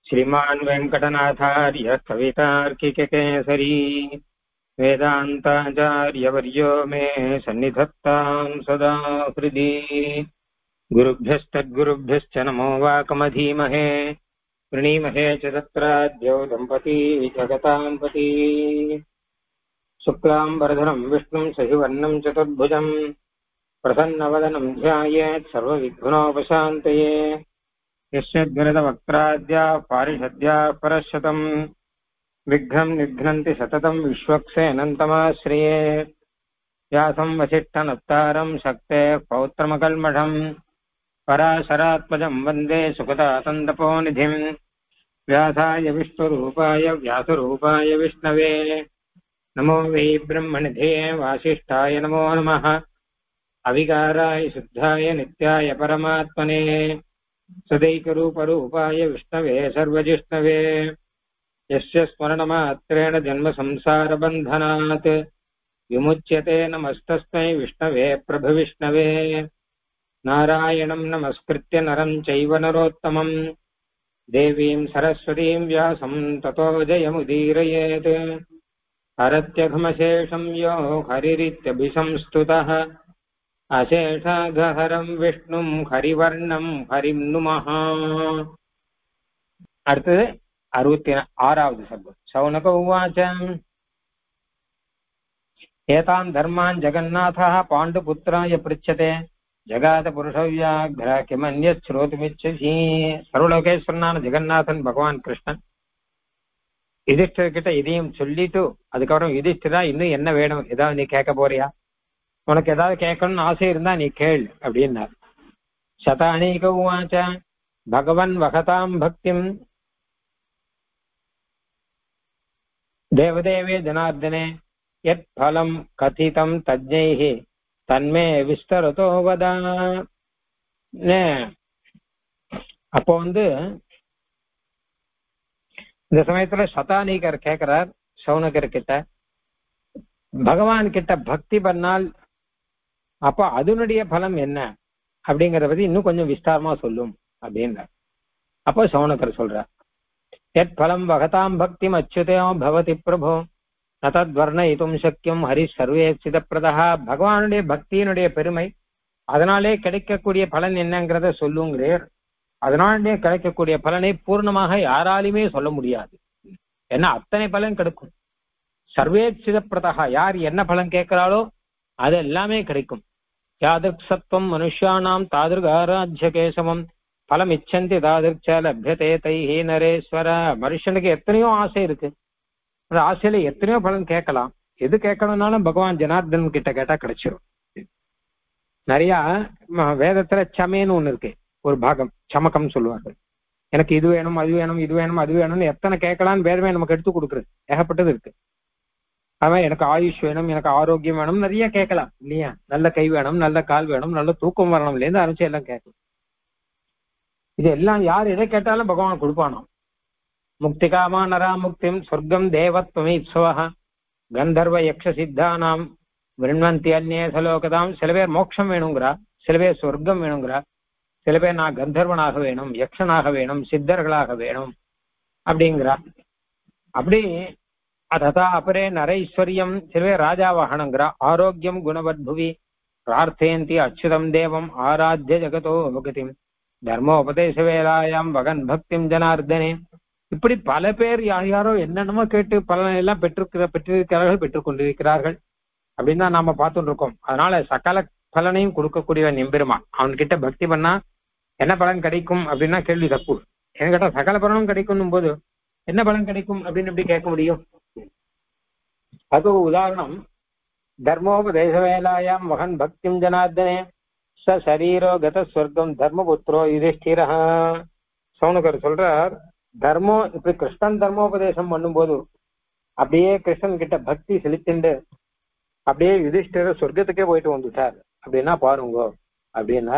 श्रीमान् वेङ्कटनाथार्य कवितार्किककेसरी वेदान्ताचार्यवर्यो मे सन्निधत्तां सदा हृदि। गुरुभ्यस्तद्गुरुभ्यश्च नमो वाकमधीमहे प्रणीमहे च तत्राद्यौ दम्पती जगतां पती। शुक्लाम्बरधरं विष्णुं सहिवर्णं चतुर्भुजं प्रसन्नवदनं ध्यायेत् सर्वविघ्नोपशान्तये। यस्यद्गरदवक्त्राद्याः पारिषद्याः परशतं विघ्नं निघ्नन्ति सततं विश्वक्सेनन्तमाश्रये। व्यासं वसिष्ठनप्तारं शक्तेः पौत्रमकल्मषं पराशरात्मजं वन्दे सुखदातन्दपोनिधिं। व्यासाय विष्णुरूपाय व्यासरूपाय विष्णवे नमो वै ब्रह्मनिधे वासिष्ठाय नमो नमः। अविकाराय शुद्धाय नित्याय परमात्मने सदैकरूपरूपाय विष्णवे सर्वजिष्णवे। यस्य स्मरणमात्रेण जन्मसंसारबन्धनात् विमुच्यते नमस्तस्मै विष्णवे प्रभविष्णवे। नारायणं नमस्कृत्य नरं चैव नरोत्तमं देवीं सरस्वतीं व्यासं ततो जयमुदीरयेत्। हरत्यघमशेषं यो हरिरित्यभिसंस्तुतः अशेषाघहरं विष्णुं हरिवर्णं हरिं नुमः। அடுத்தது 66வது சர்க்கம். சௌனக உவாச்ச ஏதாம் தர்மான் ஜகநாதः பாண்டுபுத்திராய பிருச்சதே ஜகாத புருஷவ்யாக்ர கிமன்யத் ஸ்ரோதுமிச்சசி. சர்வலோகேஸ்வரனான ஜெகநாதன் பகவான் கிருஷ்ணன் யுதிஷ்டர்கிட்ட இதையும் சொல்லிட்டு அதுக்கப்புறம் யுதிஷ்டரா இன்னும் என்ன வேணும், ஏதாவது நீ கேட்க போறியா, உனக்கு ஏதாவது கேட்கணும்னு ஆசை இருந்தா நீ கேள் அப்படின்னார். சதானீக உவாச்ச பகவன் வகதாம் பக்திம் தேவதேவே ஜனார்தனே யத் பலம் கதிதம் தஜ்ஞைஹி தன்மே விஸ்தரதோ வதா. அப்போ இந்த சமயத்துல சதானீகர் கேட்கிறார் சௌனகர் கிட்ட, பகவான் கிட்ட பக்தி பண்ணால் அப்ப அதனுடைய பலம் என்ன அப்படிங்கறத பத்தி இன்னும் கொஞ்சம் விஸ்தாரமா சொல்லும் அப்படின்றார். அப்போ சௌனகர் சொல்றார், எத் பலம் வகதாம் பக்தி அச்சுதோ பவதி பிரபோ நதத்வர்ணயிதும் சக்கியம் ஹரி சர்வே சிதப்பிரதா. பகவானுடைய பக்தியினுடைய பெருமை, அதனாலே கிடைக்கக்கூடிய பலன் என்னங்கிறத சொல்லுங்கிறேர். அதனாலே கிடைக்கக்கூடிய பலனை பூர்ணமாக யாராலுமே சொல்ல முடியாது. ஏன்னா அத்தனை பலன் கிடைக்கும். சர்வே சிதப்பிரதா, யார் என்ன பலன் கேட்கிறாளோ அது எல்லாமே கிடைக்கும். யாதிருக் சத்வம் மனுஷானாம் தாதிருக் ஆராஜ்ய கேசவம் பலம் இச்சந்தி தாதிருச்ச லப்யதே தைஹி நரேஸ்வர. மனுஷனுக்கு எத்தனையோ ஆசை இருக்கு, அந்த ஆசையில எத்தனையோ பலன் கேட்கலாம். எது கேட்கணும்னாலும் பகவான் ஜனார்தன் கிட்ட கேட்டா கிடைச்சிடும். நிறைய வேதத்துல சமேன்னு ஒண்ணு இருக்கு, ஒரு பாகம் சமக்கம் சொல்லுவார்கள். எனக்கு இது வேணும் அது வேணும் இது வேணும் அது வேணும்னு எத்தனை கேட்கலான்னு வேதமே நமக்கு எடுத்து கொடுக்குறது ஏகப்பட்டது இருக்கு. அவன் எனக்கு ஆயுஷ் வேணும், எனக்கு ஆரோக்கியம் வேணும், நிறைய கேட்கலாம் இல்லையா. நல்ல கை வேணும், நல்ல கால் வேணும், நல்ல தூக்கம் வரணும்ல இருந்து ஆரம்பிச்சு எல்லாம் கேட்கலாம். இது எல்லாம் யார் எதை கேட்டாலும் பகவான் கொடுப்பானோ. முக்திகாமா நரா முக்திம் சொர்க்கம் தேவத்வமே இப்சவஹ கந்தர்வ யக்ஷ சித்தானாம் விருண்வந்தி அந்நே சலோகதாம். சில பேர் மோட்சம் வேணுங்கிறா, சில பேர் சொர்க்கம் வேணுங்கிறா, சில பேர் நான் கந்தர்வனாக வேணும், யக்ஷனாக வேணும், சித்தர்களாக வேணும் அப்படிங்கிறா. அப்படி அததா அபரே நரைஸ்வரியம், சில பேர் ராஜாவாகணுங்கிறா. ஆரோக்கியம் குணவத்புவி பிரார்த்தயந்தி அச்சுதம் தேவம் ஆராத்திய ஜகதோ பகதிம் தர்மோபதேச வேலாயாம் வகன் பக்திம் ஜனார்தனே. இப்படி பல பேர் யாரோ என்னென்னமோ கேட்டு பலனை எல்லாம் பெற்றிருக்கிறார்கள், பெற்றுக் கொண்டிருக்கிறார்கள் அப்படின்னு தான் நாம பார்த்துட்டு இருக்கோம். அதனால சகல பலனையும் கொடுக்கக்கூடியவன் எம்பெருமான். அவன்கிட்ட பக்தி பண்ணா என்ன பலன் கிடைக்கும் அப்படின்னா கேள்வி தப்பு. என்ன கேட்டா சகல பலனும் கிடைக்கும் போது என்ன பலன் கிடைக்கும் அப்படின்னு எப்படி கேட்க முடியும்? அது உதாரணம். தர்மோபதேச வேலாயாம் வகன் பக்திம் ஜனார்தனே ச சரீரோ கத ஸ்வர்க்கம் தர்மபுத்திரோ யுதிஷ்டிர. சௌனகர் சொல்றார், தர்மம் இப்படி கிருஷ்ணன் தர்மோபதேசம் பண்ணும்போது அப்படியே கிருஷ்ணன் கிட்ட பக்தி செலுத்திண்டு அப்படியே யுதிஷ்டிர சொர்க்கத்துக்கே போயிட்டு வந்துட்டார் அப்படின்னா பாருங்க அப்படின்னா.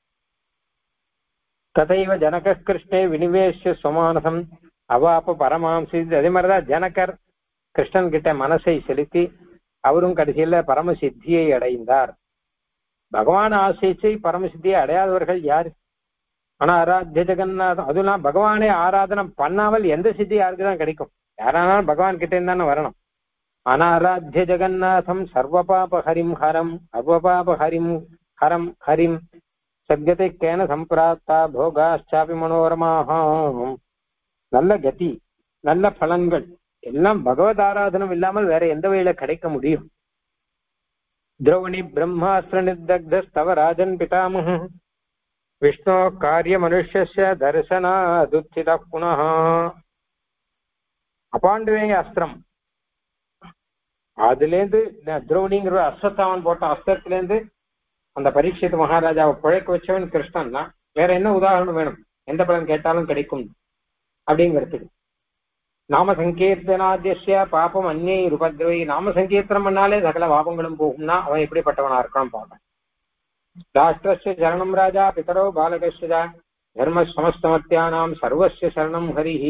ததைவ ஜனக கிருஷ்ணே வினிவேஷ்ய சுமானசம் அவாப்ப பரமாம்சி. அதே மாதிரிதான் ஜனகர் கிருஷ்ணன் கிட்ட மனசை செலுத்தி அவரும் கடைசியில பரமசித்தியை அடைந்தார். பகவான் ஆசைச்சை பரமசித்தியை அடையாதவர்கள் யாரு? ஆனா ஆராத்திய ஜெகநாதம் அதெல்லாம் பகவானே ஆராதனம் பண்ணாமல் எந்த சித்தி யாருக்குதான் கிடைக்கும்? யாரானாலும் பகவான் கிட்ட இருந்தானே வரணும். அனாராத்திய ஜெகநாதம் சர்வபாப ஹரிம் ஹரம் அர்வபாப ஹரிம் ஹரம் ஹரிம் சத்கதை கேன சம்பிராப்தா போகாச்சாபி மனோரமாக. நல்ல கதி, நல்ல பலன்கள் எல்லாம் பகவத் ஆராதனம் இல்லாமல் வேற எந்த வழியில கிடைக்க முடியும்? திரௌணி பிரம்மாஸ்திர நிர்தக்தஸ்தவ ராஜன் பிதாமஹ விஷ்ணு காரிய மனுஷ்ய தரிசனாதுத்தித புனः. அபாண்டவேய அஸ்திரம், அதுலேருந்து திரௌணிங்கிற அஸ்வத்தாமன் போட்ட அஸ்திரத்திலேருந்து அந்த பரீட்சித் மகாராஜாவை பிழைக்க வச்சவன் கிருஷ்ணன் தான். வேற என்ன உதாரணம் வேணும்? எந்த பலன் கேட்டாலும் கிடைக்கும் அப்படிங்கிறதுக்கு. நாம சங்கீர்த்தனாத்திய பாப்பம் அந்நியை உபதிரவி. நாம சங்கீர்த்தனம் பண்ணாலே சகல பாபங்களும் போகும்னா அவன் எப்படிப்பட்டவனா இருக்கணும் பார்ப்பேன். ராஷ்டிரஸ்ய சரணம் ராஜா பிதரோ பாலகஸ்ய தர்ம சமஸ்தமத்தியானாம் சர்வஸ்ய சரணம் ஹரிஹி.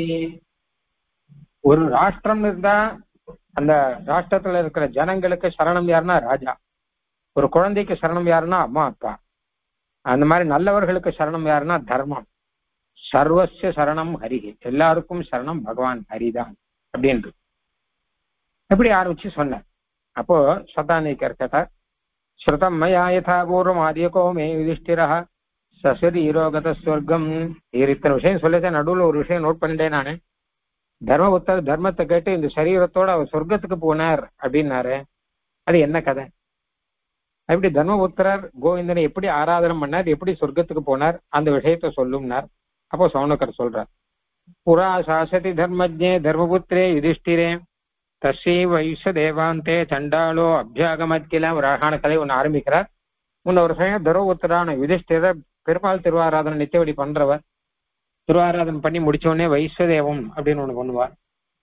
ஒரு ராஷ்டிரம் இருந்தா அந்த ராஷ்டிரத்துல இருக்கிற ஜனங்களுக்கு சரணம் யாருன்னா ராஜா. ஒரு குழந்தைக்கு சரணம் யாருன்னா அம்மா அப்பா. அந்த மாதிரி நல்லவர்களுக்கு சரணம் யாருன்னா தர்மம். சர்வஸ்ய சரணம் ஹரிஹி, எல்லாருக்கும் சரணம் பகவான் ஹரிதான் அப்படின்னு எப்படி ஆரம்பிச்சு சொன்னார். அப்போ சதானிகர் கேட்டார், ஸ்ருதம் மயா யதா பூர்வம் ஆதியகோ மே யுதிஷ்டிரா சசரீரோகத ஸ்வர்க்கம். இத்தனை விஷயம் சொல்லிட்டேன், நடுவில் ஒரு விஷயம் நோட் பண்ணிட்டேன் நானு. தர்மபுத்தர் தர்மத்தை கேட்டு இந்த சரீரத்தோட அவர் சொர்க்கத்துக்கு போனார் அப்படின்னாரு. அது என்ன கதை? அப்படி தர்மபுத்திரர் கோவிந்தனை எப்படி ஆராதனம் பண்ணார், எப்படி சொர்க்கத்துக்கு போனார், அந்த விஷயத்த சொல்லும்னார். அப்போ சௌனகர் சொல்றார், புரா சாசதி தர்மஜே தர்மபுத்திரே யுதிஷ்டிரே தஸ்ரீ வைஷ தேவாந்தே சண்டாளோ அபியாகமத்கில. ஒரு அழகான கதை ஒன்று ஆரம்பிக்கிறார். முன்ன ஒரு சமயம் தர்மபுத்திரான யுதிஷ்டிரர் பெருமாள் திருவாராதனை நித்தியபடி பண்றவர். திருவாராதனை பண்ணி முடிச்சோடனே வைஸ்வதேவம் அப்படின்னு ஒண்ணு பண்ணுவார்.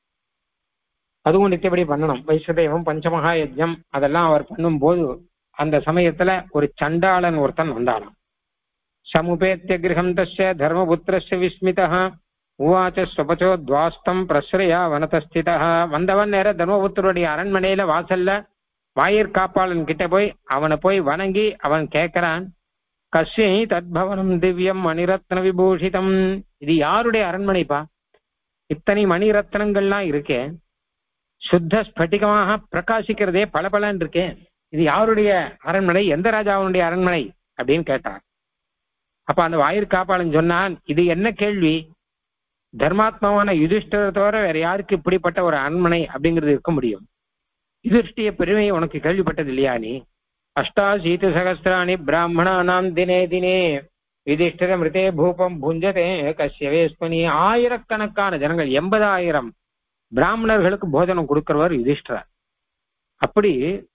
அதுவும் நித்தியபடி பண்ணணும். வைஸ்வதேவம் பஞ்சமகா யஜ்யம் அதெல்லாம் அவர் பண்ணும் போது அந்த சமயத்துல ஒரு சண்டாளன் ஒருத்தன் வந்தானாம். சமுபேத்திய கிரகம் தஸ்ய தர்மபுத்திரஸ்ய விஸ்மிதः உவாச்ச ஸ்வபச்சோ துவாஸ்தம் பிரஸ்ரயா வனதஸ்திதா. வந்தவன் நேர தர்மபுத்தருடைய அரண்மனையில வாசல்ல வாயிற்காப்பாளன் கிட்ட போய் அவனை போய் வணங்கி அவன் கேட்கிறான், கஸ்யை தத்பவனம் திவ்யம் மணிரத்ன விபூஷிதம். இது யாருடைய அரண்மனைப்பா? இத்தனை மணிரத்னங்கள்லாம் இருக்கே, சுத்த ஸ்பட்டிகமாக பிரகாசிக்கிறதே பளபளன்னு இருக்கேன், இது யாருடைய அரண்மனை, எந்த ராஜாவுடைய அரண்மனை அப்படின்னு கேட்டார். அப்ப அந்த வாயிற்காப்பாளன் சொன்னான், இது என்ன கேள்வி? தர்மாத்மாவான யுதிஷ்டரை தவிர வேற யாருக்கு இப்படிப்பட்ட ஒரு அரண்மனை அப்படிங்கிறது இருக்க முடியும்? யுதிஷ்டிய பெருமையை உனக்கு கேள்விப்பட்டது இல்லையா நீ? அஷ்டாசீத சகஸ்திராணி பிராமணானாம் தினே தினே யுதிஷ்டிர மிருதே பூபம் புஞ்சதே கஷ்யவேஸ்மனி. ஆயிரக்கணக்கான ஜனங்கள் 80,000 பிராமணர்களுக்கு போஜனம் கொடுக்கிறவர் யுதிஷ்டரர். அப்படி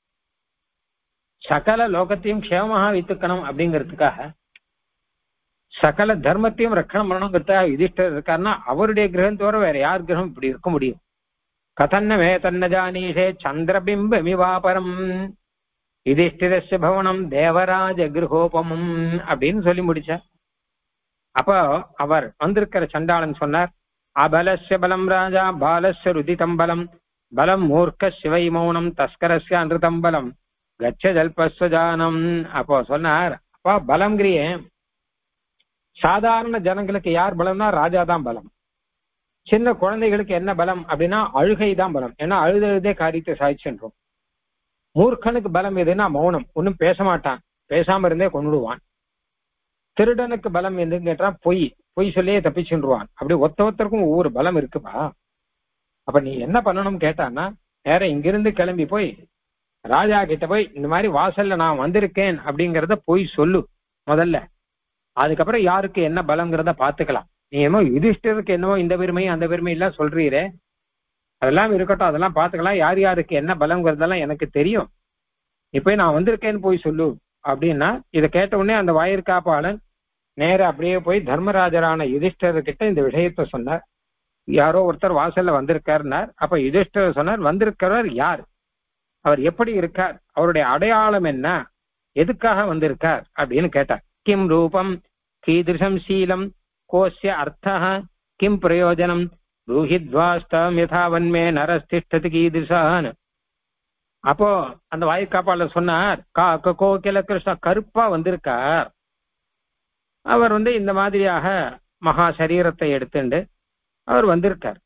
சகல லோகத்தையும் க்ஷேமமாக வைத்துக்கணும் அப்படிங்கிறதுக்காக சகல தர்மத்தையும் ரக்கணம் பண்ணணுங்கிறதுக்காக யுதிஷ்டர் இருக்காருன்னா அவருடைய கிரகம் தவிர வேற யார் கிரகம் இப்படி இருக்க முடியும்? கதன்னமே தன்ன ஜானீஷே சந்திரபிம்பமிவாபரம் யுதிஷ்டிரஸ்ய பவனம் தேவராஜ கிரகோபமம் அப்படின்னு சொல்லி முடிச்சார். அப்போ அவர் வந்திருக்கிற சண்டாளன் சொன்னார், அபலஸ்ய பலம் ராஜா பாலஸ்ய ருதிதம் பலம் பலம் மூர்க்க சிவை மௌனம் தஸ்கரஸ்ய அன்றுதம் பலம் கச்ச ஜல்பஸ்வஜானம். அப்போ சொன்னார், அப்பா பலம்ங்கிறியே, சாதாரண ஜனங்களுக்கு யார் பலம்னா ராஜா தான் பலம். சின்ன குழந்தைகளுக்கு என்ன பலம் அப்படின்னா அழுகை தான் பலம். ஏன்னா அழுதே காரியத்தை சாதிச்சுன்றோம். மூர்க்கனுக்கு பலம் எதுன்னா மௌனம், ஒன்னும் பேச மாட்டான், பேசாம இருந்தே கொண்டுடுவான். திருடனுக்கு பலம் எதுன்னு கேட்டா பொய் சொல்லியே தப்பிச்சுருவான். அப்படி ஒருத்தருக்கும் ஒவ்வொரு பலம் இருக்குப்பா. அப்ப நீ என்ன பண்ணணும் கேட்டான்னா, நேர இங்கிருந்து கிளம்பி போய் ராஜா கிட்ட போய் இந்த மாதிரி வாசல்ல நான் வந்திருக்கேன் அப்படிங்கிறத போய் சொல்லு முதல்ல. அதுக்கப்புறம் யாருக்கு என்ன பலம்ங்கிறத பாத்துக்கலாம். நீ என்னமோ யுதிஷ்டருக்கு என்னமோ இந்த பெருமை அந்த பெருமை எல்லாம் சொல்றீரே, அதெல்லாம் இருக்கட்டும், அதெல்லாம் பாத்துக்கலாம். யார் யாருக்கு என்ன பலம்ங்கிறதெல்லாம் எனக்கு தெரியும். இப்ப நான் வந்திருக்கேன்னு போய் சொல்லு அப்படின்னா, இதை கேட்ட உடனே அந்த வாயிற்காப்பாளன் நேர அப்படியே போய் தர்மராஜரான யுதிஷ்டர்கிட்ட இந்த விஷயத்த சொன்னார். யாரோ ஒருத்தர் வாசல்ல வந்திருக்காருனார். அப்ப யுதிஷ்டர் சொன்னார், வந்திருக்கிறவர் யார், அவர் எப்படி இருக்கார், அவருடைய அடையாளம் என்ன, எதுக்காக வந்திருக்கார் அப்படின்னு கேட்டார். கிம் ரூபம் கீதிருஷம் சீலம் கோஸ்ய அர்த்தः கிம் பிரயோஜனம் ரூஹித்வாஸ்தம் யதாவன்மே நரஸ்திஷ்டதி கீதிருஷான். அப்போ அந்த வாயுக்காப்பாளர் சொன்னார், கோகில கிருஷ்ணா கருப்பா வந்திருக்கார். அவர் இந்த மாதிரியாக மகா சரீரத்தை எடுத்துண்டு அவர் வந்திருக்கார்.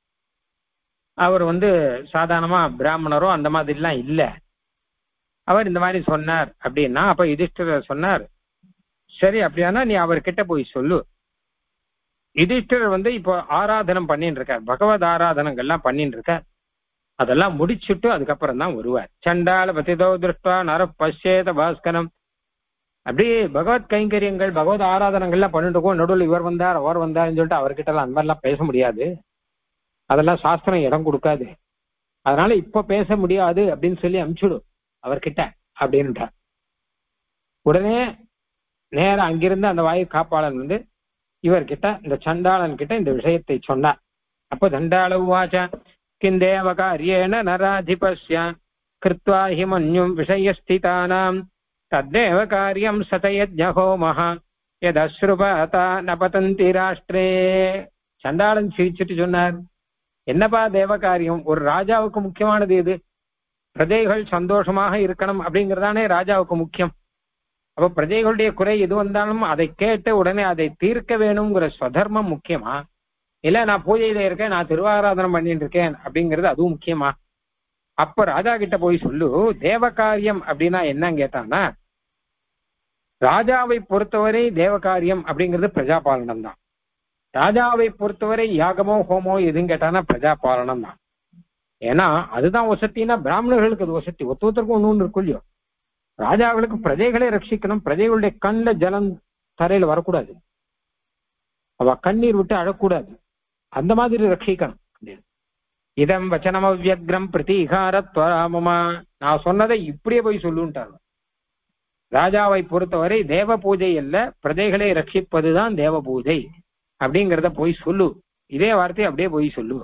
அவர் சாதாரணமா பிராமணரோ அந்த மாதிரிலாம் இல்லை. அவர் இந்த மாதிரி சொன்னார் அப்படின்னா, அப்ப யுதிஷ்டிரர் சொன்னார், சரி அப்படியானா நீ அவர்கிட்ட போய் சொல்லு. யுதிஷ்டிரர் இப்போ ஆராதனம் பண்ணிட்டு இருக்கார், பகவத் ஆராதனங்கள்லாம் பண்ணிட்டு இருக்கார். அதெல்லாம் முடிச்சுட்டு அதுக்கப்புறம் தான் வருவார். சண்டால பதிதோ திருஷ்டா நர பசேத பாஸ்கரம். அப்படியே பகவத் கைங்கரியங்கள் பகவத் ஆராதனங்கள்லாம் பண்ணிட்டு இருக்கோம். நடுவில் இவர் வந்தார் அவர் வந்தார்னு சொல்லிட்டு அவர்கிட்ட எல்லாம் அந்த மாதிரிலாம் பேச முடியாது. அதெல்லாம் சாஸ்திரம் இடம் கொடுக்காது. அதனால இப்ப பேச முடியாது அப்படின்னு சொல்லி அனுப்பிச்சுடும் அவர்கிட்ட அப்படின்ட்டார். உடனே நேரம் அங்கிருந்து அந்த வாயு காப்பாளன் இவர்கிட்ட இந்த சண்டாளன் கிட்ட இந்த விஷயத்தை சொன்னார். அப்போ சண்டாள உவாச்ச கிந்தேவ காரியேன நராதிபஸ்ய கிருத்வா ஹி மன்யும் விஷயஸ்திதானாம் தத்தேவ காரியம் சதயஜ்ஞஹோமஹ யதஸ்ருபாதா நபதந்தி ராஷ்டிரே. சண்டாளன் சிரிச்சுட்டு சொன்னார், என்னப்பா தேவ காரியம்? ஒரு ராஜாவுக்கு முக்கியமானது எது? பிரஜைகள் சந்தோஷமாக இருக்கணும் அப்படிங்கிறதானே ராஜாவுக்கு முக்கியம். அப்ப பிரஜைகளுடைய குறை எது வந்தாலும் அதை கேட்டு உடனே அதை தீர்க்க வேணுங்கிற ஸ்வதர்மம் முக்கியமா, இல்ல நான் பூஜையில இருக்கேன், நான் திருவாராதனம் பண்ணிட்டு இருக்கேன் அப்படிங்கிறது அதுவும் முக்கியமா? அப்ப ராஜா கிட்ட போய் சொல்லு, தேவ காரியம் அப்படின்னா என்னன்னு கேட்டான்னா, ராஜாவை பொறுத்தவரை தேவ காரியம் அப்படிங்கிறது பிரஜாபாலனம் தான். ராஜாவை பொறுத்தவரை யாகமோ ஹோமோ எதுன்னு கேட்டானா பிரஜாபாலனம் தான். ஏன்னா அதுதான் வசத்தின்னா பிராமணர்களுக்கு அது வசதி. ஒருத்தருக்கும் ஒண்ணு இருக்கும் இல்லையோ. ராஜாவுக்கு பிரஜைகளை ரட்சிக்கணும், பிரஜைகளுடைய கண்ணில் ஜலம் தரையில வரக்கூடாது, அவ கண்ணீர் விட்டு அழக்கூடாது, அந்த மாதிரி ரட்சிக்கணும். இதம் வச்சனம் அவ்யக்ரம் பிரதீகாரத்வராமமா. நான் சொன்னதை இப்படியே போய் சொல்லுன்ட்டாங்க. ராஜாவை பொறுத்தவரை தேவ பூஜை அல்ல, பிரஜைகளை ரட்சிப்பதுதான் தேவ பூஜை அப்படிங்கிறத போய் சொல்லு. இதே வார்த்தையை அப்படியே போய் சொல்லு.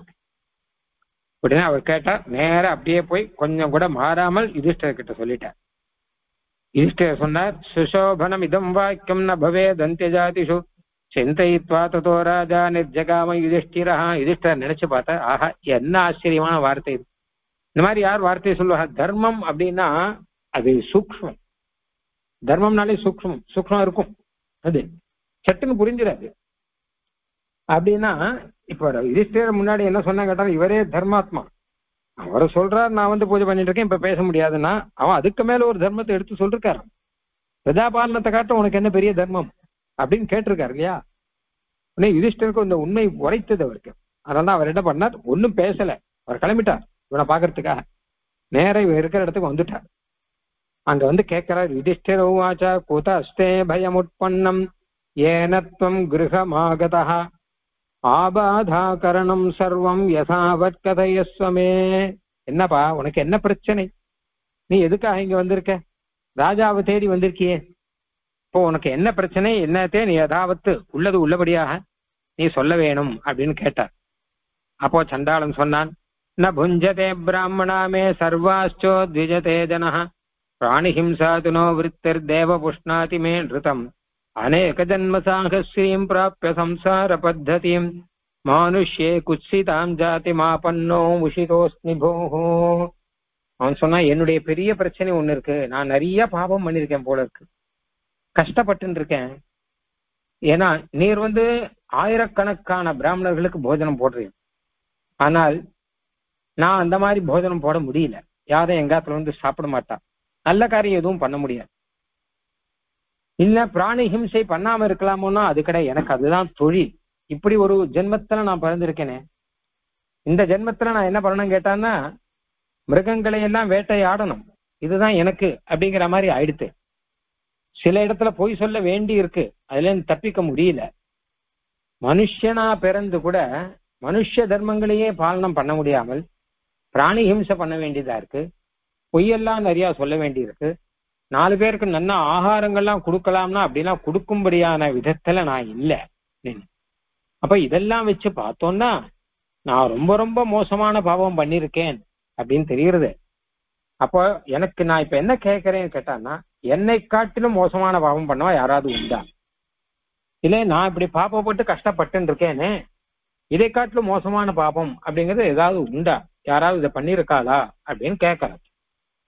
உடனே அவர் கேட்டார். நேரம் அப்படியே போய் கொஞ்சம் கூட மாறாமல் யுதிஷ்டர் கிட்ட சொல்லிட்டார். யுதிஷ்டர் சொன்னார், சுசோபனம் இதம் வாக்கியம் ந பவே தந்தியஜாதிஷு சிந்தைத்வா ததோ ராஜா நிர்ஜகாம யுதிஷ்டிரா. யுதிஷ்டர் நினைச்சு பார்த்தா, ஆஹா என்ன ஆச்சரியமான வார்த்தை இது. இந்த மாதிரி யார் வார்த்தையை சொல்லுவா? தர்மம் அப்படின்னா அது சூக்ஷ்மம். தர்மம்னாலே சூக்ஷ்மம், சூக்ஷ்மம் இருக்கும், அது சட்டுன்னு புரிஞ்சிடாது. அப்படின்னா இப்ப யுதிஷ்டிரர் முன்னாடி என்ன சொன்னா கேட்டாலும், இவரே தர்மாத்மா, அவரை சொல்றாரு நான் பூஜை பண்ணிட்டு இருக்கேன், இப்ப பேச முடியாதுன்னா அவன் அதுக்கு மேல ஒரு தர்மத்தை எடுத்து சொல்லிருக்காரு. பிரஜாபாலனத்தை காட்ட உனக்கு என்ன பெரிய தர்மம் அப்படின்னு கேட்டிருக்காரு இல்லையா? உடனே யுதிஷ்டருக்கு இந்த உண்மை உரைத்தது அவருக்கு. அதனால அவர் என்ன பண்ணார், ஒன்னும் பேசல, அவர் கிளம்பிட்டார் இவனை பாக்குறதுக்காக. நேரம் இவன் இருக்கிற இடத்துக்கு வந்துட்டார். அங்க கேட்கிறார், யுதிஷ்டிர உவாச்ச குத அஸ்தே பயமுட்பன்னம் ஏனத்வம் கிருஹமாகதா ஆபாதாகரணம் சர்வம் யசாவத் கதயஸ்வமே. என்னப்பா உனக்கு என்ன பிரச்சனை? நீ எதுக்காக இங்க வந்திருக்க? ராஜாவை தேடி வந்திருக்கியே, இப்போ உனக்கு என்ன பிரச்சனை? என்னத்தே நீ யதாவத்து உள்ளது உள்ளபடியாக நீ சொல்ல வேணும் அப்படின்னு கேட்டார். அப்போ சண்டாளன் சொன்னான், ந புஞ்சதே பிராமணாமே சர்வாச்சோ த்விஜதே ஜனஹ பிராணிஹிம்சாதுனோ விருத்திர் தேவ புஷ்ணாதி மே நிருதம் அநேக ஜன்ம சாகஸ்ரீம் பிராப்ய சம்சார பத்ததிம் மானுஷ்யே குத்சிதாம் ஜாதி மாபன்னோ உஷிதோஸ்மி போஹோ. அவன் சொன்னா, என்னுடைய பெரிய பிரச்சனை ஒண்ணு இருக்கு, நான் நிறைய பாவம் பண்ணிருக்கேன் போல இருக்கு, கஷ்டப்பட்டு இருக்கேன். ஏன்னா நீர் ஆயிரக்கணக்கான பிராமணர்களுக்கு போஜனம் போடுறீங்க, ஆனால் நான் அந்த மாதிரி போஜனம் போட முடியல. யாரும் எங்காத்துல சாப்பிட மாட்டா, நல்ல காரியம் எதுவும் பண்ண முடியாது. இல்ல பிராணி ஹிம்சை பண்ணாம இருக்கலாமோன்னா அது கிடையாது, எனக்கு அதுதான் தொழில். இப்படி ஒரு ஜென்மத்துல நான் பிறந்திருக்கேனே, இந்த ஜென்மத்துல நான் என்ன பண்ணணும் கேட்டான்னா மிருகங்களை எல்லாம் வேட்டையாடணும், இதுதான் எனக்கு அப்படிங்கிற மாதிரி ஆயிடுத்து. சில இடத்துல பொய் சொல்ல வேண்டி இருக்கு, அதுல இருந்து தப்பிக்க முடியல. மனுஷனா பிறந்து கூட மனுஷ தர்மங்களையே பாலனம் பண்ண முடியாமல் பிராணி ஹிம்சை பண்ண வேண்டியதா இருக்கு, பொய்யெல்லாம் நிறைய சொல்ல வேண்டி இருக்கு. 4 பேருக்கு நல்ல ஆகாரங்கள்லாம் கொடுக்கலாம்னா அப்படிலாம் கொடுக்கும்படியான விதத்துல நான் இல்லை. அப்ப இதெல்லாம் வச்சு பார்த்தோம்னா நான் ரொம்ப ரொம்ப மோசமான பாவம் பண்ணிருக்கேன் அப்படின்னு தெரியுறது. அப்போ எனக்கு நான் இப்ப என்ன கேட்கறேன்னு கேட்டான்னா, என்னை காட்டிலும் மோசமான பாவம் பண்ணவா யாராவது உண்டா? இல்லை நான் இப்படி பாப்பப்பட்டு கஷ்டப்பட்டு இருக்கேனே, இதை காட்டிலும் மோசமான பாபம் அப்படிங்கிறது ஏதாவது உண்டா? யாராவது இதை பண்ணிருக்காளா அப்படின்னு கேட்கறேன்.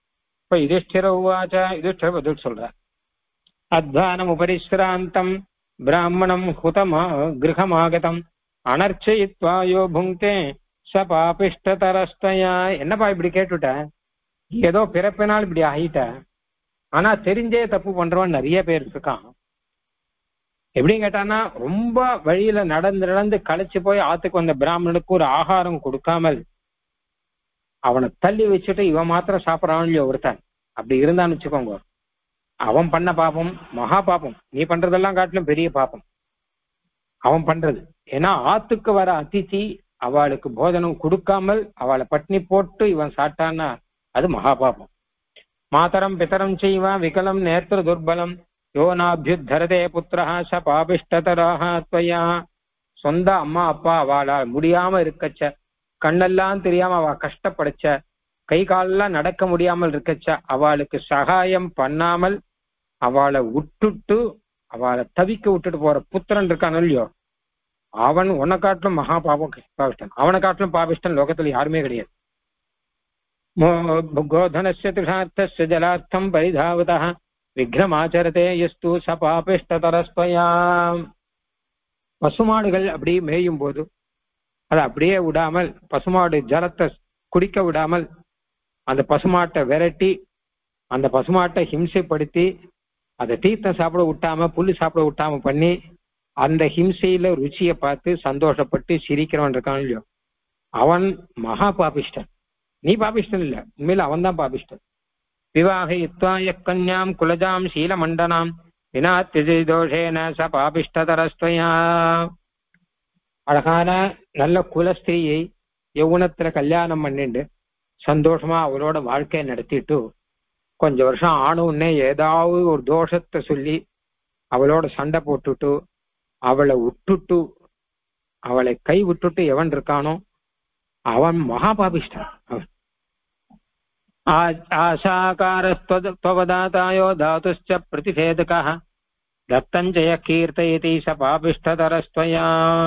இப்ப யுதிஷ்டிர உவாச்ச, யுதிஷ்டிர பதில் சொல்ற, அத்வானம் உபரிஸ்ராந்தம் பிராமணம் ஹுதமா கிரகமாகதம் அனர்ச்சயித்வா யோ புங்கே ச பாபிஷ்டதரஸ்தயா. என்னப்பா இப்படி கேட்டுட்ட, ஏதோ பிறப்பினால் இப்படி ஆகிட்ட, ஆனா தெரிஞ்சே தப்பு பண்றவன் நிறைய பேர் இருக்கான். எப்படின்னு கேட்டான்னா, ரொம்ப வழியில நடந்து நடந்து களைச்சு போய் ஆத்துக்கு வந்த பிராமணனுக்கு ஒரு ஆகாரம் கொடுக்காமல் அவனை தள்ளி வச்சுட்டு இவன் மாத்திரம் சாப்பிடறான் இல்லையோ ஒருத்தன், அப்படி இருந்தான்னு வச்சுக்கோங்க, அவன் பண்ண பாபம் மகா பாபம். நீ பண்றதெல்லாம் காட்டிலும் பெரிய பாபம் அவன் பண்றது. ஏன்னா ஆத்துக்கு வர அதிதி அவளுக்கு போஜனம் கொடுக்காமல் அவளை பட்னி போட்டு இவன் சாப்பிட்டான்னா அது மகா பாபம். மாதரம் பிதரம் செய்வா விகலம் நேத்திர துர்பலம் யோனாபியுத்தரதே புத்திரா ச பாபிஷ்டதராக துவயா. சொந்த அம்மா அப்பா அவளால் முடியாம இருக்கச்ச, கண்ணெல்லாம் தெரியாம அவ கஷ்டப்படைச்ச, கை காலெல்லாம் நடக்க முடியாமல் இருக்கச்ச, அவளுக்கு சகாயம் பண்ணாமல் அவளை விட்டுட்டு அவளை தவிக்க விட்டுட்டு போற புத்திரன் இருக்கான் இல்லையோ, அவன் உன்னை காட்டிலும் மகா பாபிஷ்டன். அவனை காட்டிலும் பாபிஷ்டன் லோகத்துல யாருமே கிடையாது. கோதனஸ்ய திருஷார்த்தஸ்ய ஜலார்த்தம் பரிதாவதா விக்ரமாச்சரதே யஸ்து ச பாபிஷ்டதரஸ்வயா. பசுமாடுகள் அப்படி மேயும் போது அதை அப்படியே விடாமல், பசுமாடு ஜலத்தை குடிக்க விடாமல் அந்த பசுமாட்டை விரட்டி, அந்த பசுமாட்டை ஹிம்சைப்படுத்தி, அதை தீர்த்தம் சாப்பிட விட்டாம புல்லு சாப்பிட விட்டாம பண்ணி, அந்த ஹிம்சையில ருச்சியை பார்த்து சந்தோஷப்பட்டு சிரிக்கிறவன் இருக்கான் இல்லையோ, அவன் மகா பாபிஷ்டன். நீ பாபிஷ்டன் இல்ல, உண்மையில அவன் தான் பாபிஷ்டன். விவாகயித்வாய கன்யாம் குலஜாம் சீலமண்டனாம் வினாத்யஜோஷேன ச பாபிஷ்டதரஸ்வயா. அழகான நல்ல குலஸ்திரியை யௌவனத்துல கல்யாணம் பண்ணிட்டு சந்தோஷமா அவளோட வாழ்க்கையை நடத்திட்டு கொஞ்ச வருஷம் ஆனவுடனே ஏதாவது ஒரு தோஷத்தை சொல்லி அவளோட சண்டை போட்டுட்டு அவளை விட்டுட்டு, அவளை கை விட்டுட்டு எவன் இருக்கானோ அவன் மகாபாபிஷ்டன். ஆசாகாரஸ்வதாதாயோ தாதுச்ச பிரதிஷேதகः தத்தஞ்சய கீர்த்தயதி ச பாபிஷ்டதரஸ்வயா.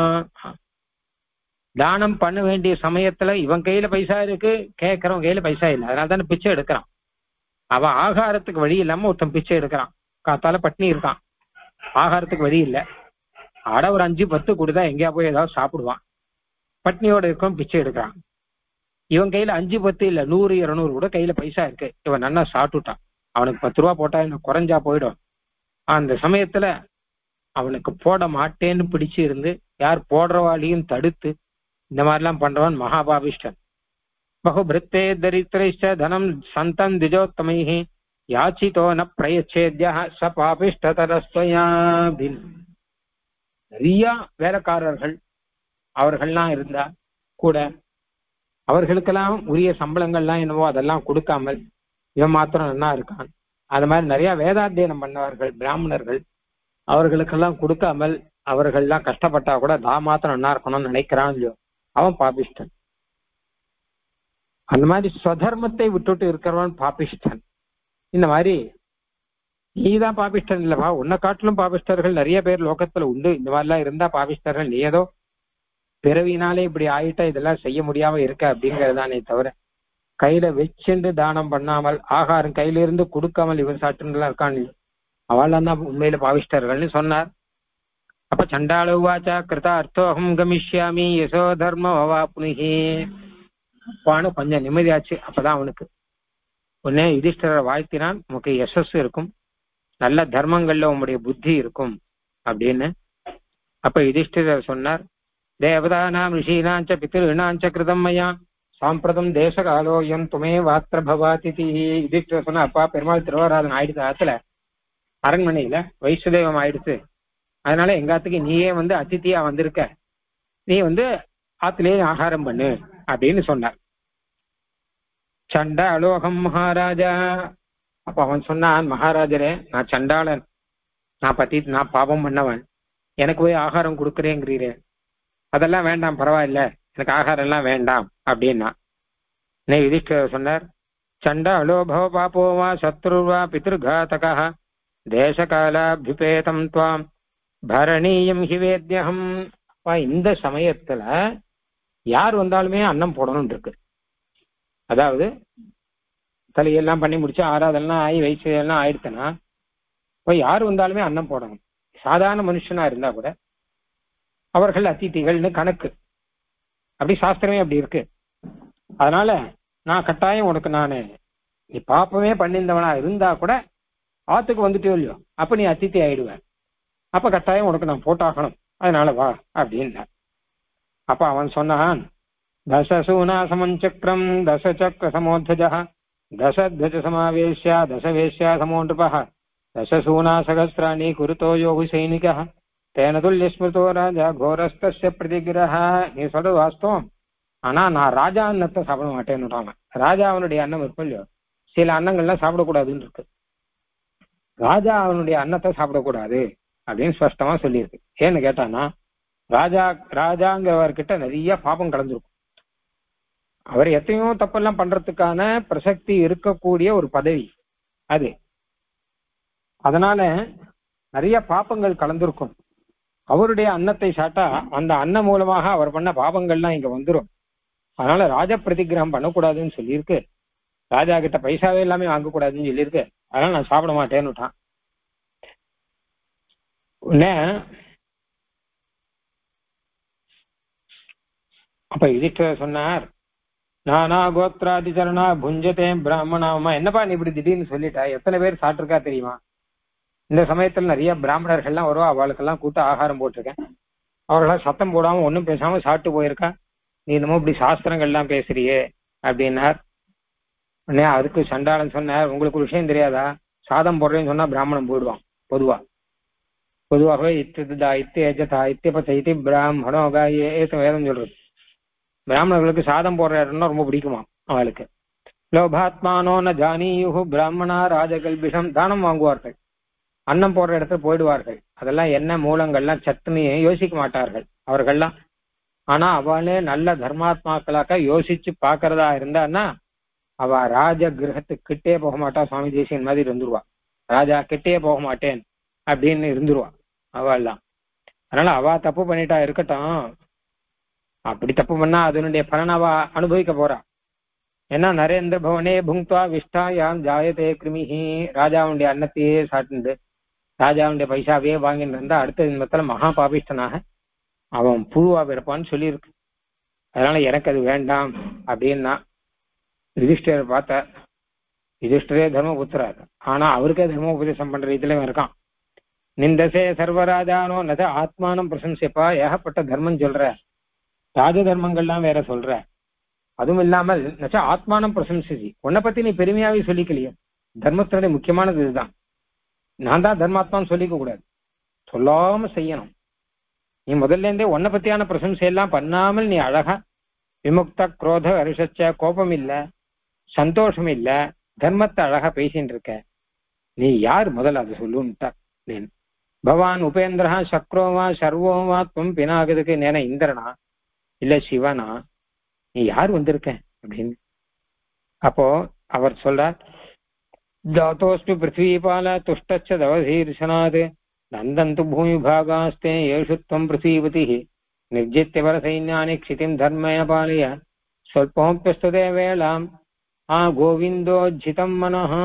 தானம் பண்ண வேண்டிய சமயத்துல இவன் கையில பைசா இருக்கு, கேட்கறவன் கையில பைசா இல்லை, அதனால தானே பிச்சை எடுக்கிறான். அவன் ஆகாரத்துக்கு வழி இல்லாம ஒருத்தன் பிச்சை எடுக்கிறான், காத்தால பட்னி இருக்கான், ஆகாரத்துக்கு வழி இல்லை, அட ஒரு 5-10 கொடுத்தா எங்கேயா போய் ஏதாவது சாப்பிடுவான், பட்னியோட இருக்கும் பிச்சை எடுக்கிறான். இவன் கையில 5-10 இல்ல 100-200 கூட கையில பைசா இருக்கு, இவன் நல்லா சாப்பிட்டுட்டான், அவனுக்கு 10 ரூபா போட்டா இன்னும் குறைஞ்சா போயிடும். அந்த சமயத்துல அவனுக்கு போட மாட்டேன்னு பிடிச்சு இருந்து யார் போடுறவாளியும் தடுத்து இந்த மாதிரிலாம் பண்றவன் மகாபாபிஷ்டன். பகுபிருத்தே தரித்திரைச்ச தனம் சந்தம் திஜோத்தமைஹி யாச்சிதோ ந பிரயச்சேத்யா ச பாபிஷ்டதரஸ்வயா. நிறைய வேலைக்காரர்கள் அவர்கள்லாம் இருந்தா கூட அவர்களுக்கெல்லாம் உரிய சம்பளங்கள்லாம் என்னவோ அதெல்லாம் கொடுக்காமல் இவன் மாத்திரம் நல்லா இருக்கான். அது மாதிரி நிறைய வேதாத்தியனம் பண்ணவர்கள் பிராமணர்கள் அவர்களுக்கெல்லாம் கொடுக்காமல் அவர்கள்லாம் கஷ்டப்பட்டா கூட தான் மாத்திரம் நல்லா இருக்கணும்னு நினைக்கிறான் இல்லையோ, அவன் பாபிஷ்டன். அந்த மாதிரி ஸ்வதர்மத்தை விட்டுட்டு இருக்கிறவன் பாபிஷ்டன். இந்த மாதிரி நீதான் பாபிஷ்டன் இல்லவா, உன்னை காட்டிலும் பாபிஷ்டர்கள் நிறைய பேர் லோகத்துல உண்டு. இந்த மாதிரிலாம் இருந்தா பாபிஷ்டர்கள், நீ ஏதோ பிறவினாலே இப்படி ஆயிட்டா இதெல்லாம் செய்ய முடியாம இருக்க அப்படிங்கறதானே தவிர, கையில வச்சுண்டு தானம் பண்ணாமல் ஆகாரம் கையில இருந்து கொடுக்காமல் இவன் சாட்டுலாம் இருக்கான், அவள்லாம் தான் உண்மையில பாவிஷ்டர்கள்னு சொன்னார். அப்ப சண்டாளுவாச்சா கிருதா அர்த்தோகம் கமிஷ்யாமி யசோ தர்ம வவாப்னுஹி. அப்பான்னு கொஞ்சம் நிம்மதியாச்சு. அப்பதான் அவனுக்கு உடனே யுதிஷ்டரை வாழ்த்தினான், உனக்கு யசஸ் இருக்கும், நல்ல தர்மங்கள்ல உங்களுடைய புத்தி இருக்கும் அப்படின்னு. அப்ப யுதிஷ்டர் சொன்னார், தேவதானாம் ரிஷீனாஞ்ச பித்ருணாஞ்ச கிருதம் மயா சாம்பிரதம் தேசகாலோயம் துமே வாத்திர பவாதிதி. யுதிஷ்டர் சொன்னா, அப்பா பெருமாள் திருவாராதன் ஆயிடுச்சு ஆத்துல, அரண்மனையில வைசுதேவம் ஆயிடுச்சு, அதனால எங்காத்துக்கு நீயே அதித்தியா வந்திருக்க, நீ ஆத்திலேயே ஆகாரம் பண்ணு அப்படின்னு சொன்னார். சண்டாலோகம் மகாராஜா. அப்ப அவன் சொன்னான், மகாராஜரே நான் சண்டாளன், நான் பாபம் பண்ணவன், எனக்கு போய் ஆகாரம் கொடுக்குறேங்கிறீரே, அதெல்லாம் வேண்டாம், பரவாயில்ல, எனக்கு ஆகாரம் எல்லாம் வேண்டாம் அப்படின்னா. யுதிஷ்டர் சொன்னார், சண்டாலோ பவ பாப்போவா சத்ருவா பித்ருகாதகா தேசகாலாபிபேதம் துவாம் பரணீயம் ஹிவேத்யகம். இந்த சமயத்துல யார் வந்தாலுமே அன்னம் போடணும் இருக்கு. அதாவது தலையெல்லாம் பண்ணி முடிச்சு ஆறாதெல்லாம் ஆகி வயசு எல்லாம் ஆயிடுச்சுன்னா யார் வந்தாலுமே அன்னம் போடணும். சாதாரண மனுஷனா இருந்தா கூட அவர்கள் அதிதிகள்னு கணக்கு. அப்படி சாஸ்திரமே அப்படி இருக்கு. அதனால நான் கட்டாயம் உனக்கு நானு நீ பாப்பமே பண்ணியிருந்தவனா இருந்தா கூட ஆத்துக்கு வந்துட்டே இல்லையோ அப்ப நீ அதித்தி ஆயிடுவேன். அப்ப கட்டாயம் உனக்கு நான் போட்டாகணும், அதனால வா அப்படின்னா. அப்ப அவன் சொன்னான், தசசூனா சமஞ்சக்கரம் தசச்சக்கர சமோத்வஜ தசத்வஜ சமாவேஷ்யா தசவேஷ்யா சமோன்றுப தசசூனா சகஸ்ராணி குருத்தோ யோகு சைனிக தேன துல்லிய ஸ்மிருதோ ராஜா கோரஸ்தஸ்ய பிரதிகிரஹ. நீ சொல்றது வாஸ்தவம், ஆனா நான் ராஜா அன்னத்தை சாப்பிட மாட்டேன்னு. ராஜா அவனுடைய அன்னம் இருக்கும் இல்லையோ, சில அன்னங்கள்லாம் சாப்பிடக்கூடாதுன்னு இருக்கு. ராஜா அவனுடைய அன்னத்தை சாப்பிடக்கூடாது அப்படின்னு ஸ்பஷ்டமா சொல்லியிருக்கு. ஏன்னு கேட்டானா, ராஜாங்கிறவர்கிட்ட நிறைய பாபம் கலந்துருக்கும். அவர் எத்தனையோ தப்பெல்லாம் பண்றதுக்கான பிரசக்தி இருக்கக்கூடிய ஒரு பதவி அது. அதனால நிறைய பாபங்கள் கலந்திருக்கும். அவருடைய அன்னத்தை சாட்டா அந்த அன்னம் மூலமாக அவர் பண்ண பாபங்கள்லாம் இங்க வந்துடும். அதனால ராஜ பிரதிகிரகம் பண்ணக்கூடாதுன்னு சொல்லியிருக்கு. ராஜா கிட்ட பைசாவே எல்லாமே வாங்கக்கூடாதுன்னு சொல்லியிருக்கு. அதனால நான் சாப்பிட மாட்டேன்னுட்டான். உடனே அப்ப யுதிஷ்டர் சொன்னார், நானா கோத்ராதிச்சரணா புஞ்சதே பிராமணாமா. என்னப்பா நீ இப்படி திடீர்னு சொல்லிட்டா, எத்தனை பேர் சாப்பிட்டுருக்கா தெரியுமா? இந்த சமயத்துல நிறைய பிராமணர்கள்லாம் வருவா, அவளுக்கெல்லாம் கூட்ட ஆகாரம் போட்டிருக்கேன். அவர்களாம் சத்தம் போடாம ஒன்றும் பேசாம சாப்பிட்டு போயிருக்கா. நீ என்னமோ இப்படி சாஸ்திரங்கள்லாம் பேசுறியே அப்படின்னார். உடனே அதுக்கு சண்டாளன் சொன்னார், உங்களுக்கு ஒரு விஷயம் தெரியாதா? சாதம் போடுறேன்னு சொன்னா பிராமணன் போயிடுவான். பொதுவாகவே இத்தியதா இத்தியஜதா இத்தியபதி பிராமணோகா வேதம் சொல்றது. பிராமணர்களுக்கு சாதம் போடுற இடம்னா ரொம்ப பிடிக்குமா அவளுக்கு. லோபாத்மானோ ந ஜானியுஹு பிராமணா ராஜகல்பிஷம். தானம் வாங்குவார்கள், அன்னம் போடுற இடத்துல போயிடுவார்கள். அதெல்லாம் என்ன மூலங்கள்லாம் சட்டுன்னு யோசிக்க மாட்டார்கள் அவர்கள்லாம். ஆனா அவளே நல்ல தர்மாத்மாக்களாக்க யோசிச்சு பாக்குறதா இருந்தான்னா அவ ராஜ கிரகத்துக்கு கிட்டே போக மாட்டா. சுவாமி தேசியன் மாதிரி இருந்துருவா. ராஜா கிட்டே போக மாட்டேன் அப்படின்னு இருந்துருவா அவெல்லாம். அதனால அவ தப்பு பண்ணிட்டா இருக்கட்டும். அப்படி தப்பு பண்ணா அதனுடைய பலன் அவ அனுபவிக்க போறா. ஏன்னா நரேந்திர பவனே புங்க்வா விஷ்டாயாம் ஜாயதே கிருமிஹி. ராஜாவுடைய அன்னத்தையே சாப்பிட்டு ராஜாவுடைய பைசாவையே வாங்கிட்டு இருந்தா அடுத்த ஜென்மத்துல மகா பாபிஷ்டனாக அவன் புழுவா பிறப்பான்னு சொல்லியிருக்கு. அதனால எனக்கு அது வேண்டாம் அப்படின்னா யுதிஷ்டரை பார்த்த. யுதிஷ்டரே தர்மபுத்திரர், ஆனா அவருக்கே தர்ம உபதேசம் பண்ற இதுல இருக்கான். நிந்தசே சர்வராஜானோ நத ஆத்மானம் பிரசம்சிப்பா. ஏகப்பட்ட தர்மம் சொல்ற, ராஜ தர்மங்கள்லாம் வேற சொல்ற. அதுவும் இல்லாமல் நச்ச ஆத்மானம் பிரசம்சி, உன்னை பத்தி நீ பெருமையாவே சொல்லிக்கலையே. தர்மத்தினுடைய முக்கியமானது இதுதான். நான் தான் தர்மாத்மான்னு சொல்லிக்க கூடாது, சொல்லாம செய்யணும். நீ முதல்ல இருந்தே உன்னை பத்தியான பிரசம்சையெல்லாம் பண்ணாமல் நீ அழகா விமுக்த குரோத அரிசச்ச, கோபம் இல்ல சந்தோஷம் இல்ல, தர்மத்தை அழகா பேசின்னு இருக்க. நீ யார் முதல்ல அதை சொல்லுன்ட்டா. பவான் உபேந்திரா சக்ரோவா சர்வோவா துவம் பினாகதுக்கு. நேன இந்திரனா இல்ல சிவனா, நீ யார் வந்திருக்க அப்படின்னு. அப்போ அவர் சொல்றார், ஜாதோஸ்மி பிருத்வீபால துஷ்டச்ச தவசீர்ஷனாது நந்தந்து பூமி பாகாஸ்தே ஏஷுத்வம் பிருத்திவதி நிர்ஜித்யவர சைன்யானி க்ஷிதிம் தர்மேன பாலய சொல்போப்யஸ்துதே வேளாம் கோவிந்தோஜிதம் மனஹ.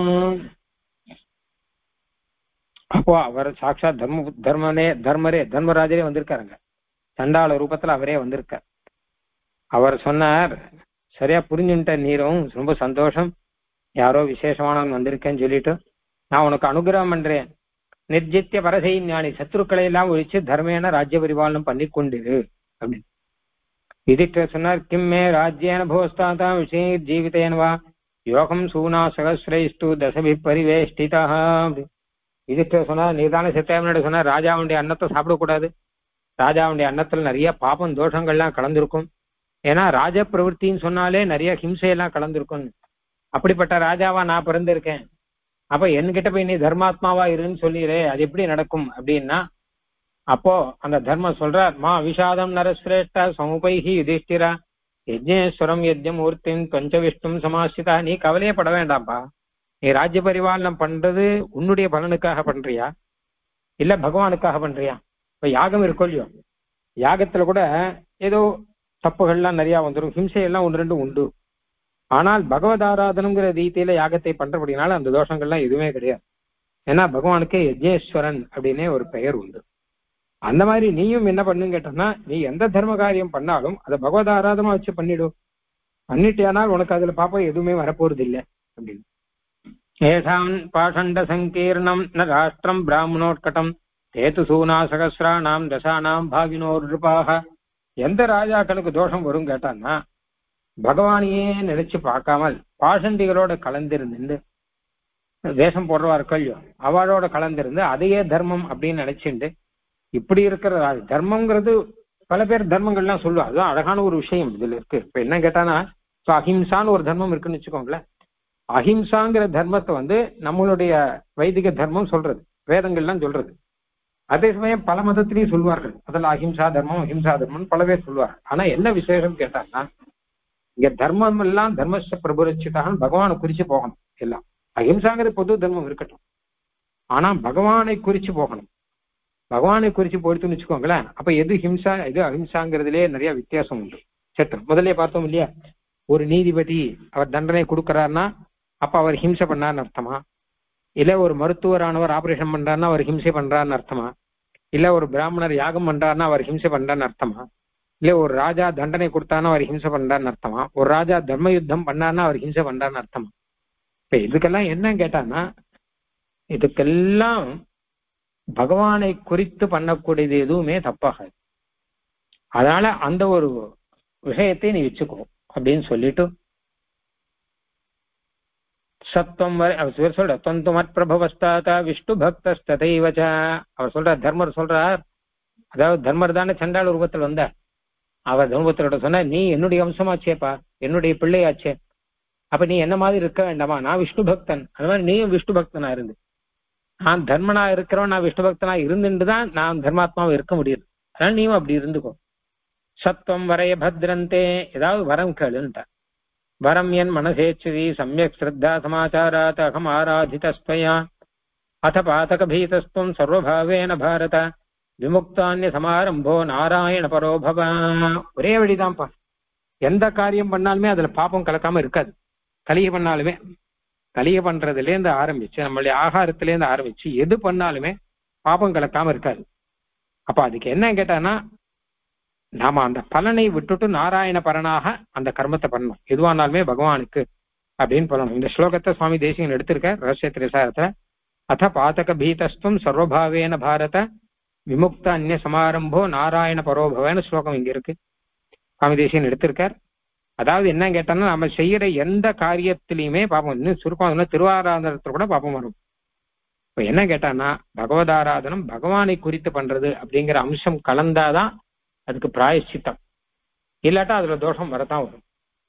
அப்போ அவர் சாட்சாத் தர்மராஜரே வந்திருக்காருங்க. சண்டாள ரூபத்துல அவரே வந்திருக்கார். அவர் சொன்னார், சரியா புரிஞ்சுட்ட நீரும், ரொம்ப சந்தோஷம், யாரோ விசேஷமானவன் வந்திருக்கேன்னு சொல்லிட்டு நான் உனக்கு அனுகிரகம் பண்றேன். நிர்ஜித்திய பரசைஞானி, சத்ருக்களை எல்லாம் ஒழிச்சு தர்மேன ராஜ்ய பரிபாலனம் பண்ணி கொண்டிரு அப்படின்னு யுதிஷ்டர் சொன்னார். கிம்மே ராஜ்யேன போஸ்தாதா விஷய ஜீவிதேனவா யோகம் சூனா சகசிரைஸ்து தசபி பரிவேஷ்டிதா. யுதிஷ்டர் சொன்னார், நீதான சித்தாமனோட சொன்னார் ராஜாவுடைய அன்னத்தை சாப்பிடக்கூடாது, ராஜாவுடைய அன்னத்துல நிறைய பாபம் தோஷங்கள்லாம் கலந்திருக்கும். ஏன்னா ராஜ பிரவருத்தின்னு சொன்னாலே நிறைய ஹிம்சையெல்லாம் கலந்திருக்கும். அப்படிப்பட்ட ராஜாவா நான் பிறந்திருக்கேன். அப்ப என்கிட்ட போய் நீ தர்மாத்மாவா இருன்னு சொல்லிடுறே, அது எப்படி நடக்கும் அப்படின்னா, அப்போ அந்த தர்மம் சொல்றார், மா விஷாதம் நரஸ்ரேஷ்ட சமுபைஹி யுதிஷ்டிரா யஜ்ஞேஸ்வரம் யஜ்ஞமூர்த்தின் பஞ்ச விஷ்ணும் சமாசிதா. நீ கவலையே பட வேண்டாம்ப்பா. நீ ராஜ்ய பரிபாலனம் பண்றது உன்னுடைய பலனுக்காக பண்றியா இல்ல பகவானுக்காக பண்றியா? இப்ப யாகம் இருக்கோ இல்லையோ, யாகத்துல கூட ஏதோ தப்புகள்லாம் நிறைய வந்துடும், ஹிம்சையெல்லாம் ஒன்று ரெண்டு உண்டு. ஆனால் பகவத் ஆராதனங்கிற ரீதியில யாகத்தை பண்றபடினால அந்த தோஷங்கள்லாம் எதுவுமே கிடையாது. ஏன்னா பகவானுக்கு யஜ்ஞேஸ்வரன் அப்படின்னே ஒரு பெயர் உண்டு. அந்த மாதிரி நீயும் என்ன பண்ணுன்னு கேட்டோம்னா, நீ எந்த தர்ம காரியம் பண்ணாலும் அதை பகவத் ஆராதமா வச்சு பண்ணிடும். பண்ணிட்டேனால் உனக்கு அதுல பாப்பம் எதுவுமே வரப்போறது இல்லை அப்படின்னு. ஏஷாம் பாஷண்ட சங்கீர்ணம் ந ராஷ்டிரம் பிராமணோட்கட்டம் தேத்து சூனா சகசிராணாம் தசானாம் பாகினோர் நிருபாக. எந்த ராஜாக்களுக்கு தோஷம் வரும் கேட்டான்னா, பகவானையே நினைச்சு பார்க்காமல் பாஷண்டிகளோட கலந்திருந்து வேஷம் போடுறவா இருக்கல்லையோ அவளோட கலந்திருந்து அதையே தர்மம் அப்படின்னு நினைச்சுண்டு இப்படி இருக்கிற தர்மம்ங்கிறது பல பேர் தர்மங்கள்லாம் சொல்லுவா. அதுதான் அழகான ஒரு விஷயம் இதுல இருக்கு. இப்ப என்ன கேட்டானா, அஹிம்சான்னு ஒரு தர்மம் இருக்குன்னு வச்சுக்கோங்களேன். அஹிம்சாங்கிற தர்மத்தை நம்மளுடைய வைதிக தர்மம் சொல்றது, வேதங்கள்லாம் சொல்றது. அதே சமயம் பல மதத்திலையும் சொல்லுவார்கள் அதில் அஹிம்சா தர்மம் அஹிம்சா தர்மம் பல பேர் சொல்லுவார்கள். ஆனா என்ன விசேஷம் கேட்டாங்கன்னா, இங்க தர்மம் எல்லாம் தர்மஸ்ய பிரபுரட்சிதான் பகவானை குறிச்சு போகணும். எல்லாம் அஹிம்சாங்கிற பொது தர்மம் இருக்கட்டும், ஆனா பகவானை குறிச்சு போகணும். பகவானை குறிச்சு போயிடுத்துன்னு வச்சுக்கோங்களேன், அப்ப எது ஹிம்சா எது அஹிம்சாங்கிறதுலே நிறைய வித்தியாசம் உண்டு. சட்டம் முதல்ல பார்த்தோம் இல்லையா, ஒரு நீதிபதி அவர் தண்டனை கொடுக்கறாருன்னா அப்ப அவர் ஹிம்சை பண்ணார்னு அர்த்தமா? இல்ல ஒரு மருத்துவரானவர் ஆபரேஷன் பண்றாருன்னா அவர் ஹிம்சை பண்றாருன்னு அர்த்தமா? இல்ல ஒரு பிராமணர் யாகம் பண்றாருன்னா அவர் ஹிம்சை பண்றான்னு அர்த்தமா? இல்ல ஒரு ராஜா தண்டனை கொடுத்தாருன்னா அவர் ஹிம்சை பண்றான்னு அர்த்தமா? ஒரு ராஜா தர்ம யுத்தம் பண்ணாருன்னா அவர் ஹிம்சை பண்றான்னு அர்த்தமா? இப்ப இதுக்கெல்லாம் என்ன கேட்டான்னா, இதுக்கெல்லாம் பகவானை குறித்து பண்ணக்கூடியது எதுவுமே தப்பாகாது. அதனால அந்த ஒரு விஷயத்தை நீ வச்சுக்கோ அப்படின்னு சொல்லிட்டு, சத்வம் அவர் சொல்ற தொந்துமத் பிரபவஸ்தாதா விஷ்ணு பக்தஸ்ததைவச. அவர் சொல்றார், தர்மர் சொல்றார், அதாவது தர்மர் தானே சண்டாள ரூபத்தில் வந்தார். அவர் தர்மபுத்திரோட சொன்ன, நீ என்னுடைய அம்சமாச்சேப்பா, என்னுடைய பிள்ளையாச்சே, அப்ப நீ என்ன மாதிரி இருக்க வேண்டாமா? நான் விஷ்ணு பக்தன், அது மாதிரி நீயும் விஷ்ணு பக்தனா இருந்து, நான் தர்மனா இருக்கிறவன் நான் விஷ்ணு பக்தனா இருந்துட்டுதான் நான் தர்மாத்மாவை இருக்க முடியுது. அதனால நீயும் அப்படி இருந்துக்கோ. சத்வம் வரைய பத்ரந்தே, ஏதாவது வரம் கேளுன்ட்ட. வரம் என் மனசேச்சுதி சமயக் ஸ்ரத்தா சமாச்சாராத் அகம் ஆராதிதஸ்துவயா அத பாதக பீதஸ்துவம் சர்வபாவேன பாரத விமுக்தான்ய சமாரம்போ நாராயண பரோபவ. ஒரே வழிதான்ப்பா, எந்த காரியம் பண்ணாலுமே அதுல பாப்பம் கலக்காம இருக்காது. கலிகை பண்ணாலுமே, கலிகை பண்றதுலேருந்து ஆரம்பிச்சு நம்மளுடைய ஆகாரத்திலேருந்து ஆரம்பிச்சு எது பண்ணாலுமே பாப்பம் கலக்காம இருக்காது. அப்ப அதுக்கு என்ன கேட்டான்னா, நாம அந்த பலனை விட்டுட்டு நாராயண பரனாக அந்த கர்மத்தை பண்ணணும். எதுவானாலுமே பகவானுக்கு அப்படின்னு பண்ணணும். இந்த ஸ்லோகத்தை சுவாமி தேசிகன் எடுத்திருக்க ரகசிய திரிசாரத்துல. அத பாதக பீதஸ்துவம் சர்வபாவேன பாரத விமுக்த அந்நிய சமாரம்போ நாராயண பரோபவன்னு ஸ்லோகம் இங்க இருக்கு, சுவாமி தேசிகன் எடுத்திருக்கார். அதாவது என்ன கேட்டான்னா, நம்ம செய்யற எந்த காரியத்திலையுமே பாப்போம். இன்னும் சுருக்கம் திருவாராதனத்துல கூட பாப்பம் வரும். இப்ப என்ன கேட்டான்னா, பகவதாராதனம் பகவானை குறித்து பண்றது அப்படிங்கிற அம்சம் கலந்தாதான் அதுக்கு பிராயச்சித்தம். இல்லாட்டா அதுல தோஷம் வரத்தான் வரும்.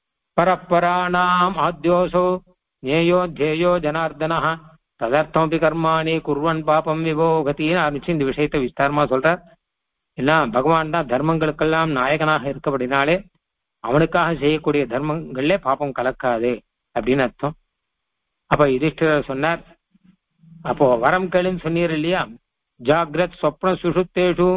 பரப்பராணாம் ஆத்யோசோ நேயோ தேயோ ஜனார்தனா ததர்த்தமபி கர்மாணி குர்வன் பாபம் விபோகத்தின்னு ஆரம்பிச்சு இந்த விஷயத்தை விஸ்தாரமா சொல்றார். எல்லாம் பகவான் தான் தர்மங்களுக்கெல்லாம் நாயகனாக இருக்கப்படினாலே அவனுக்காக செய்யக்கூடிய தர்மங்கள்ல பாப்பம் கலக்காது அப்படின்னு அர்த்தம். அப்ப யுதிஷ்டிரர் சொன்னார், அப்போ வரம் கேளுன்னு சொன்னீர் இல்லையா, ஜாகிரத் சொப்ன சுஷுப்தேஷு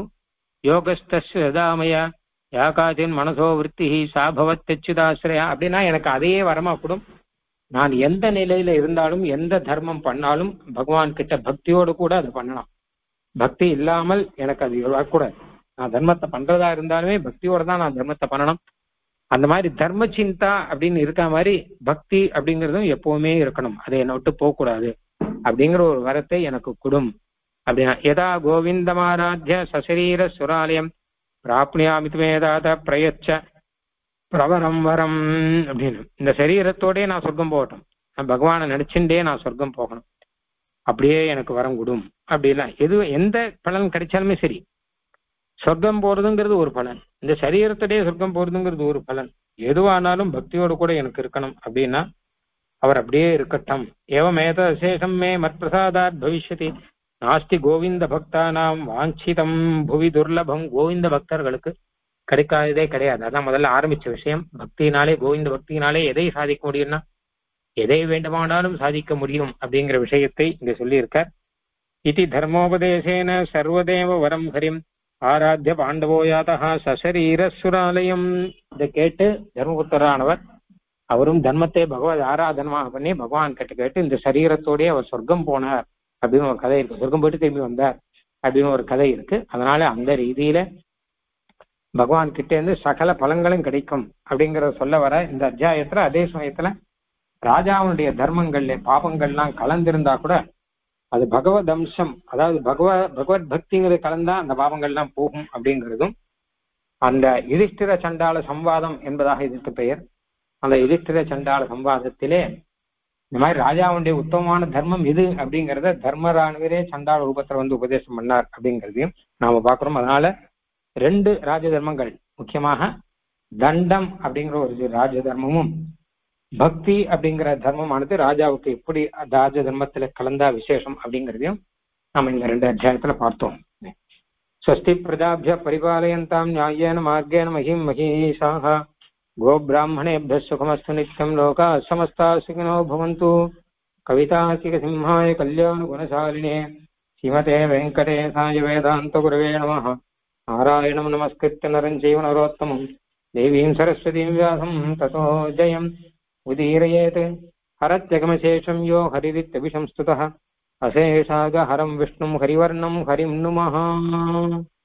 யோகஸ்ததாமய யாகாச்சின் மனசோ விருத்தி சாபவத் தெச்சுதாசிரயா. அப்படின்னா எனக்கு அதையே வரமா கூடும். நான் எந்த நிலையில இருந்தாலும் எந்த தர்மம் பண்ணாலும் பகவான் கிட்ட பக்தியோடு கூட அதை பண்ணலாம். பக்தி இல்லாமல் எனக்கு அது வரக்கூடாது. நான் தர்மத்தை பண்றதா இருந்தாலுமே பக்தியோட தான் நான் தர்மத்தை பண்ணணும். அந்த மாதிரி தர்ம சிந்தா அப்படின்னு இருக்க மாதிரி பக்தி அப்படிங்கிறதும் எப்பவுமே இருக்கணும். அதை என்னை விட்டு போகக்கூடாது அப்படிங்கிற ஒரு வரத்தை எனக்கு கொடும் அப்படின்னா, எதா கோவிந்தமாராத்திய சசரீர சுராலயம் பிராப்னியாமித்மேதாத பிரயச்ச பிரவரம் வரம் அப்படின்னு. இந்த சரீரத்தோடே நான் சொர்க்கம் போகட்டும், நான் பகவானை நினைச்சுட்டே நான் சொர்க்கம் போகணும், அப்படியே எனக்கு வரம் கொடும் அப்படின்னா. எந்த பலன் கிடைச்சாலுமே சரி, சொர்க்கம் போறதுங்கிறது ஒரு பலன், இந்த சரீரத்தோடய சொர்க்கம் போறதுங்கிறது ஒரு பலன். எதுவானாலும் பக்தியோடு கூட எனக்கு இருக்கணும் அப்படின்னா அவர் அப்படியே இருக்கட்டும். ஏவமேத விசேஷம் மே மத் பிரசாதாத் பவிஷ்யதி நாஸ்தி கோவிந்த பக்தானாம் வாஞ்சிதம் புவி துர்லபம். கோவிந்த பக்தர்களுக்கு கிடைக்காததே கிடையாது. அதான் முதல்ல ஆரம்பிச்ச விஷயம். பக்தியினாலே, கோவிந்த பக்தியினாலே எதை சாதிக்க முடியும்னா எதை வேண்டுமானாலும் சாதிக்க முடியும் அப்படிங்கிற விஷயத்தை இங்க சொல்லியிருக்கார். இதி தர்மோபதேசேன சர்வதேவ வரம் ஹரிம் ஆராத்திய பாண்டவோ யாதா சசரீர சுராலயம். இதை கேட்டு தர்மபுத்தரானவர் அவரும் தர்மத்தை பகவத் ஆராதனமாக பண்ணி பகவான் கிட்ட கேட்டு இந்த சரீரத்தோடய அவர் சொர்க்கம் போனார் அப்படின்னு ஒரு கதை இருக்கு. சொர்க்கம் போயிட்டு திரும்பி வந்தார் அப்படின்னு ஒரு கதை இருக்கு. அதனால அந்த ரீதியில பகவான் கிட்ட இருந்து சகல பலன்களும் கிடைக்கும் அப்படிங்கறத சொல்ல வர இந்த அத்தியாயத்துல, அதே சமயத்துல ராஜாவுடைய தர்மங்கள்ல பாபங்கள்லாம் கலந்திருந்தா கூட அது பகவத் அம்சம், அதாவது பகவத் பக்திங்கிறது கலந்தா அந்த பாவங்கள்லாம் போகும் அப்படிங்கிறதும், அந்த யுதிஷ்டிர சண்டால சம்வாதம் என்பதாக இதற்கு பெயர். அந்த யுதிஷ்டிர சண்டால சம்வாதத்திலே இந்த மாதிரி ராஜாவுடைய உத்தமமான தர்மம் எது அப்படிங்கிறத தர்மராணுவரே சண்டால ரூபத்துல வந்து உபதேசம் பண்ணார் அப்படிங்கிறதையும் நாம பார்க்கிறோம். அதனால 2 ராஜ தர்மங்கள், முக்கியமாக தண்டம் அப்படிங்கிற ஒரு ராஜ தர்மமும் பக்தி அப்படிங்கிற தர்மமானது ராஜாவுக்கு எப்படி ராஜ தர்மத்துல கலந்தா விசேஷம் அப்படிங்கிறதையும் நாம இந்த 2 அத்தியாயத்துல பார்த்தோம். ஸ்வஸ்தி பிரஜாபிய பரிபாலயந்தாம் நியாயேன மார்கேண மஹிம் மஹீஷாஹ கோபிராமணேभ्यः சுகமஸ்து நித்யம் லோகாः சமஸ்தாः சுகினோ பவந்து. கவிதார்க்கிக சிம்ஹாய கல்யாண குணசாலினே ஸ்ரீமதே வெங்கடேசாய வேதாந்த குரவே நமः. நாராயணம் நமஸ்கிருத்ய நரம் சைவ நரோத்தமம் தேவீம் சரஸ்வதீம் வியாசம் ததோ ஜயம் உதீரயேத். ஹரத்யகமசேஷம் யோ ஹரிரித்யபிசம்ஸ்துதः அசேஷாக ஹரம் விஷ்ணும் ஹரிவர்ணம் ஹரிம் நுமः.